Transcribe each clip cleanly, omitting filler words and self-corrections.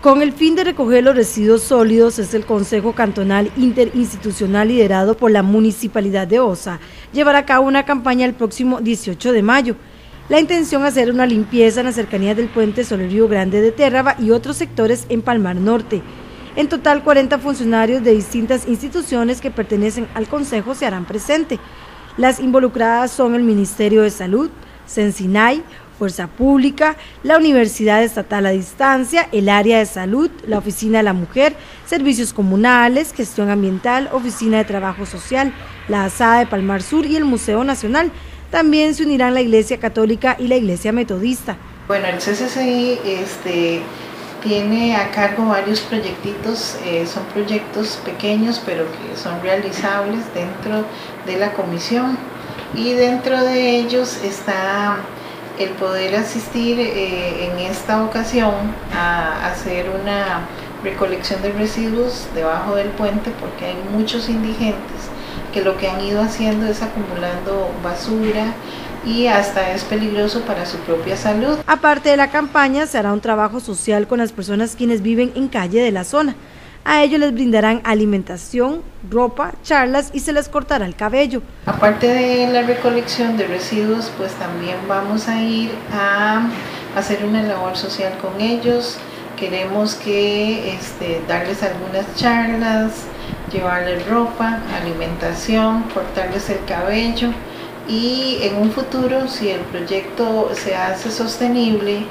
Con el fin de recoger los residuos sólidos, es el Consejo Cantonal Interinstitucional liderado por la Municipalidad de Osa llevará a cabo una campaña el próximo 18 de mayo. La intención es hacer una limpieza en las cercanías del puente sobre el Río Grande de Térraba y otros sectores en Palmar Norte. En total, 40 funcionarios de distintas instituciones que pertenecen al Consejo se harán presente. Las involucradas son el Ministerio de Salud, Sensinay, Fuerza Pública, la Universidad Estatal a Distancia, el Área de Salud, la Oficina de la Mujer, Servicios Comunales, Gestión Ambiental, Oficina de Trabajo Social, la ASAA de Palmar Sur y el Museo Nacional. También se unirán la Iglesia Católica y la Iglesia Metodista. Bueno, el CCCI tiene a cargo varios proyectitos, son proyectos pequeños pero que son realizables dentro de la comisión, y dentro de ellos está el poder asistir en esta ocasión a hacer una recolección de residuos debajo del puente, porque hay muchos indigentes que lo que han ido haciendo es acumulando basura y hasta es peligroso para su propia salud. Aparte de la campaña, se hará un trabajo social con las personas quienes viven en calle de la zona. A ellos les brindarán alimentación, ropa, charlas y se les cortará el cabello. Aparte de la recolección de residuos, pues también vamos a ir a hacer una labor social con ellos. Queremos que darles algunas charlas, llevarles ropa, alimentación, cortarles el cabello, y en un futuro, si el proyecto se hace sostenible,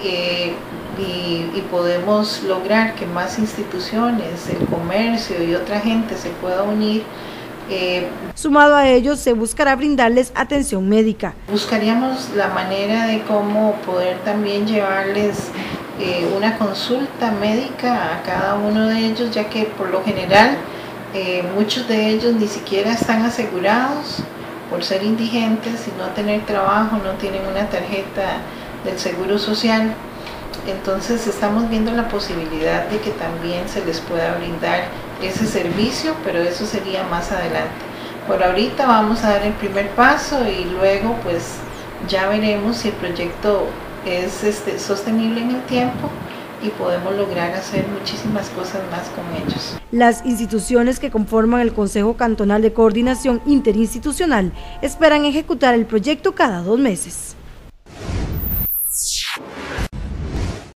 y podemos lograr que más instituciones, el comercio y otra gente se pueda unir. Sumado a ello, se buscará brindarles atención médica. Buscaríamos la manera de cómo poder también llevarles una consulta médica a cada uno de ellos, ya que por lo general muchos de ellos ni siquiera están asegurados por ser indigentes y no tener trabajo, no tienen una tarjeta del Seguro Social. Entonces estamos viendo la posibilidad de que también se les pueda brindar ese servicio, pero eso sería más adelante. Por ahorita vamos a dar el primer paso y luego pues ya veremos si el proyecto es sostenible en el tiempo y podemos lograr hacer muchísimas cosas más con ellos. Las instituciones que conforman el Consejo Cantonal de Coordinación Interinstitucional esperan ejecutar el proyecto cada 2 meses.